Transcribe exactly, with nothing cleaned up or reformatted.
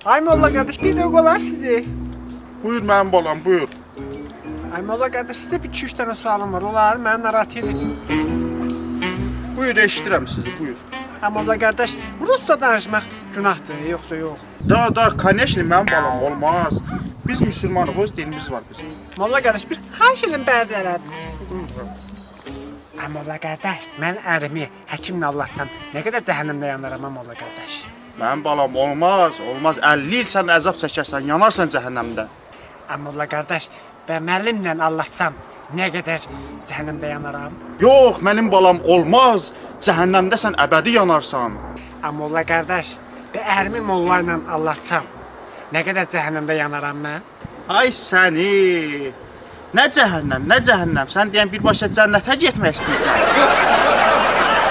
Ay molla qardaş, bir də olar sizi. Buyur mənim balam, buyur. Ay molla qardaş, sizə bir iki üç dənə sualım var. Olar, məni narahat edir. Buyur, eşidirəm sizi, buyur. Ay molla qardaş, rusca danışmaq günahdır, yoxsa yox? Da, da, конечно, mənim balam, olmaz. Biz müsəlmanıq, öz dilimiz var bizim. Molla qardaş, bir xahiş edin bərdə elədiniz. Ay molla qardaş, mən ərimi həkimlə anlatsam, nə qədər cəhənnəmdə yanaram molla qardaş? Mənim balam, olmaz, olmaz. əlli il sən əzab çəkərsən, yanarsan cəhənnəmdə. Ay molla qardaş, mən müəllimlə anlatsam, nə qədər cəhənnəmdə yanaram? Yox, mənim balam, olmaz. Cəhənnəmdə sən əbədi yanarsan. Ay molla qardaş, mən ərimi molla ilə anlatsam, nə qədər cəhənnəmdə yanaram mən? Ay səni. Nə cəhənnəm, nə cəhənnəm. Sən deyən birbaşa cənnətə getmək istəyirsən.